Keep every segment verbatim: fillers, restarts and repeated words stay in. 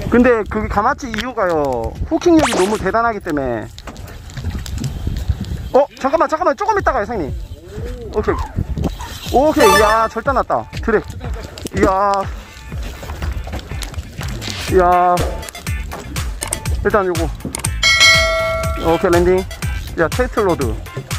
근데 그게 가마치 이유가요, 후킹력이 너무 대단하기 때문에. 어 잠깐만 잠깐만 조금 있다가요 형님. 오케이 오케이. 이야 절단 났다 드랙. 이야 이야 일단 요거 오케이 랜딩. 야 테스트 로드.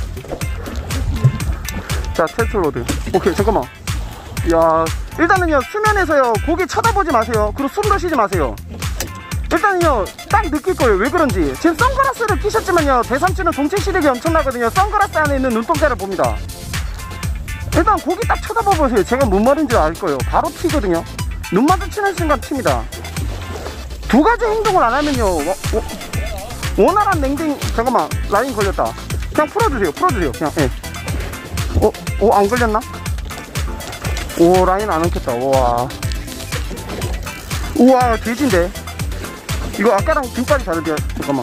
자 테스트 로드. 오케이 잠깐만. 이야 일단은요 수면에서요 고기 쳐다보지 마세요. 그리고 숨도 쉬지 마세요. 일단은요 딱 느낄 거예요 왜 그런지. 지금 선글라스를 끼셨지만요 대삼치는 동체 시력이 엄청나거든요. 선글라스 안에 있는 눈동자를 봅니다. 일단 고기 딱 쳐다봐 보세요. 제가 뭔 말인지 알 거예요. 바로 튀거든요. 눈 마주치는 순간 튑니다. 두 가지 행동을 안 하면요 어, 어, 원활한 랭딩. 잠깐만 라인 걸렸다. 그냥 풀어주세요 풀어주세요 그냥. 예. 어? 어? 안 걸렸나? 오 라인 안 엉켰다. 우와 우와 돼지인데 이거 아까랑 등발이 다르대요. 잠깐만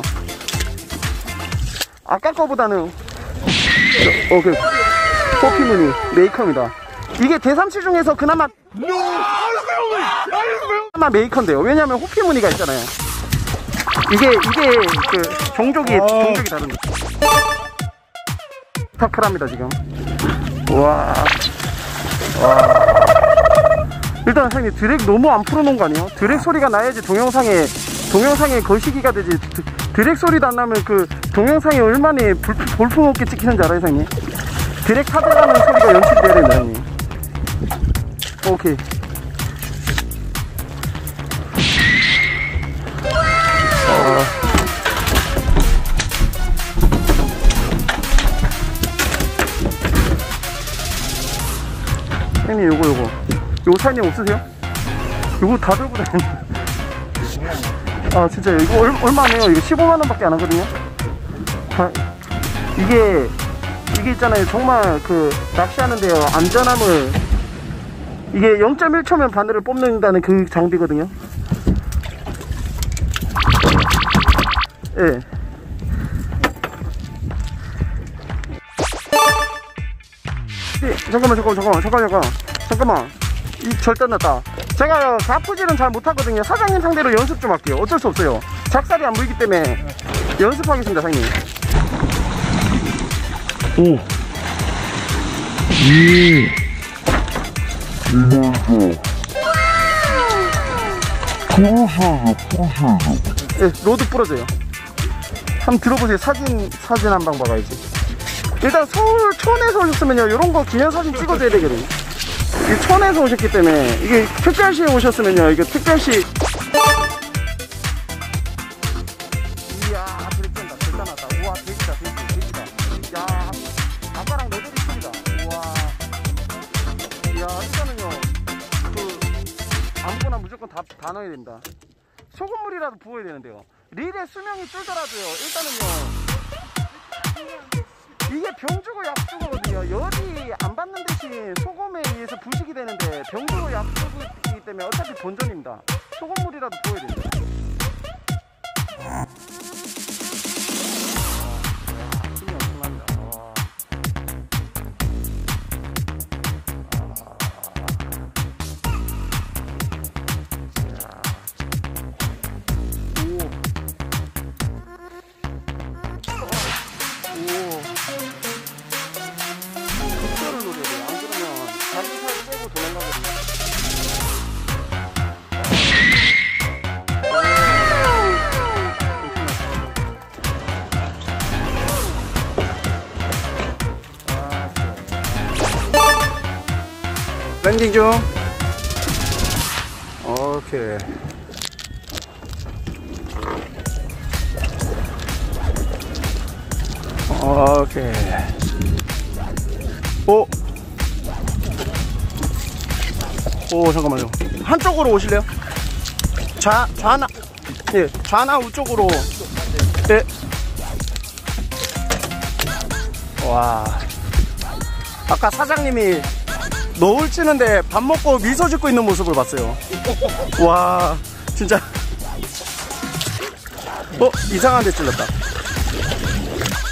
아까 거보다는. 오케이 포피무늬 메이커입니다. 이게 대삼치 중에서 그나마 그나마 메이커인데요. 왜냐면 호피무늬가 있잖아요. 이게 이게 그 종족이 종족이 다른데. 스타크랍니다 지금. 와. 와. 일단 선생님 드랙 너무 안 풀어놓은 거 아니에요? 드랙 소리가 나야지 동영상에 동영상에 거시기가 되지. 드, 드랙 소리도 안 나면 그 동영상이 얼마나 볼품없게 찍히는지 알아요 선생님? 드랙 타들어가는 소리가 연출돼야 된다 형님. 오케이 어. 형님 요거 요거 요거 사장님 없으세요? 요거 다 들고 다니는. 아 진짜 이거 얼, 얼마네요? 이거 십오만 원 밖에 안 하거든요. 아, 이게 이게 있잖아요 정말 그 낚시하는데요 안전함을. 이게 영 점 일 초면 바늘을 뽑는다는 그 장비거든요. 예. 네. 네, 잠깐만 잠깐만 잠깐만 잠깐만 잠깐만 잠깐만 이 절단 났다. 제가 가푸질은 잘 못하거든요. 사장님 상대로 연습 좀 할게요. 어쩔 수 없어요. 작살이 안 보이기 때문에 연습하겠습니다 사장님. 오. 음. 네, 로드 부러져요. 한번 들어보세요. 사진 사진 한 방 봐가야지. 일단 서울 촌에서 오셨으면요 이런 거 기념사진 찍어줘야 되거든요. 이 촌에서 오셨기 때문에. 이게 특별시에 오셨으면요 이게 특별시. 이야 드랙 쩐다. 절단 났다. 우와 돼지다 돼지 돼지다. 야 아까랑 레벨이 틀리다. 우와. 이야 일단은요 그 아무거나 무조건 다, 다 넣어야 됩니다. 소금물이라도 부어야 되는데요. 릴의 수명이 줄더라도요 일단은요 이게 병주고 약주거든요. 열이 안 받는 대신 소금에 의해서 부식이 되는데 병주고 약주이기 때문에 어차피 본전입니다. 소금물이라도 부어야 됩니다. 힘이 엄청납니다. 극도를 노려야 돼요. 안 그러면 자기 살 빼고 도망가거든요. 랜딩 중. 오케이. 오케이. 오. 오 잠깐만요. 한쪽으로 오실래요? 좌 좌나 예 좌나 우쪽으로. 예. 와. 아까 사장님이 노을 치는데 밥 먹고 미소 짓고 있는 모습을 봤어요. 와 진짜. 어 이상한 데 찔렀다.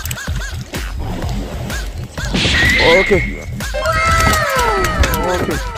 오케이. 오케이.